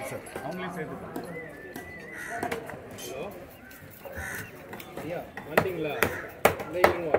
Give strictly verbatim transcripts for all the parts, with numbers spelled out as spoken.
Sir. அவங்களே சேர்த்து. Hello ஐயா வந்துட்டீங்களா? இந்த இருங்க.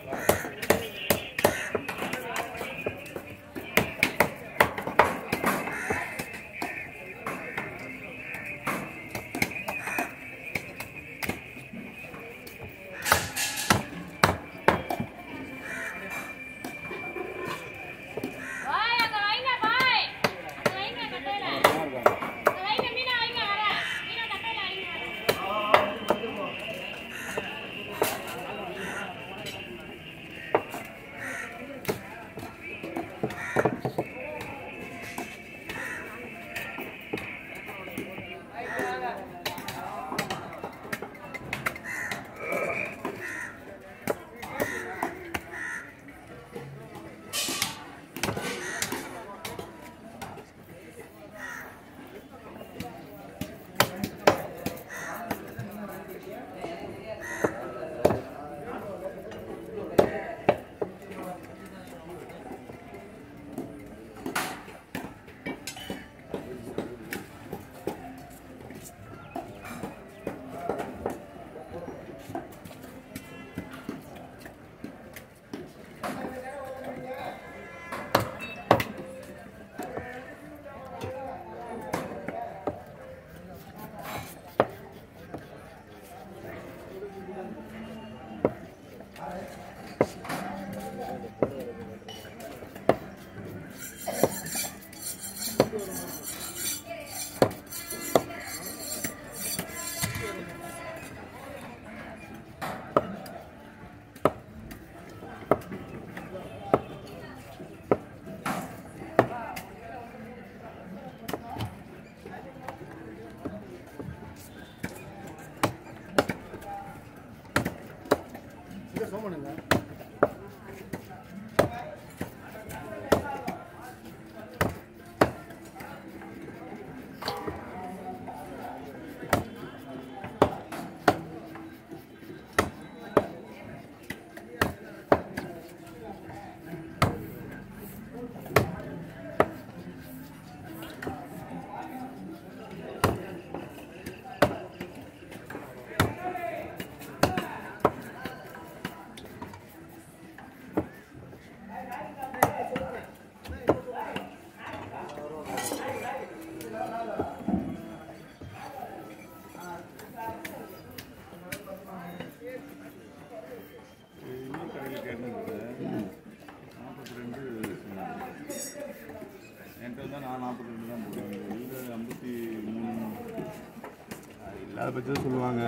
இல்லாத பட்சத்தை சொல்லுவாங்க,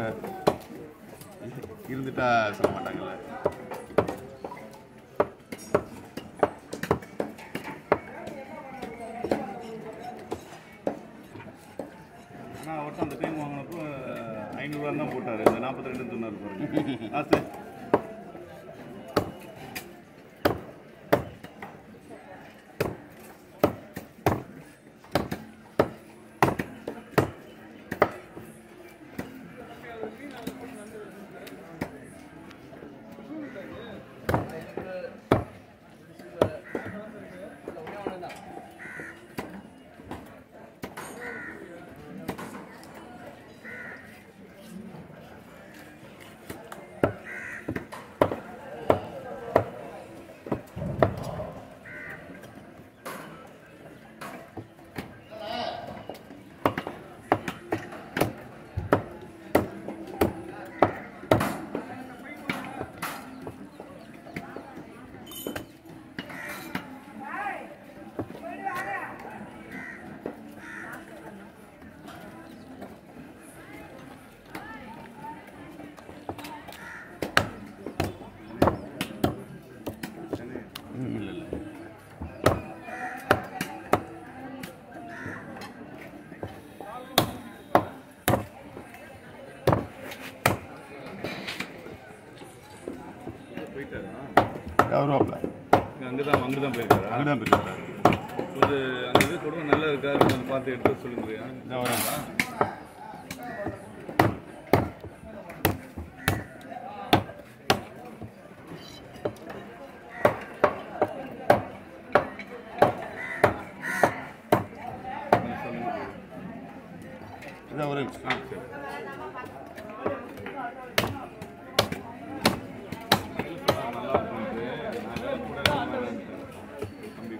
இருந்துட்டா சொல்ல மாட்டாங்கல்ல. ஆனால் அவர்கிட்ட அந்த டைம் வாங்கினப்போ ஐநூறுரூவா தான் போட்டார். இந்த நாற்பத்தி ரெண்டு சொன்னார் பாருங்க காசு. வருவாப்ல அங்கே தான் அங்கே தான் போயிருக்காரு. அங்கே தான் போயிருக்காரு. ஒரு அந்த இது கூட நல்லா இருக்கா பார்த்து எடுத்து சொல்லுங்க. இதான் வராங்களா? இதான் ஒரு ஆ சரி நல்லா இருக்குன்ட்டு நான் வேலை கூட தம்பி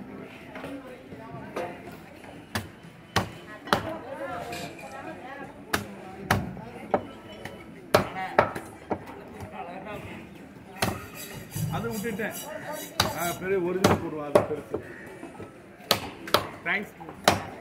அதை விட்டுட்டேன் பெரிய ஒரிஜினல் போடுவோம் அது பெருசு தேங்க்ஸ்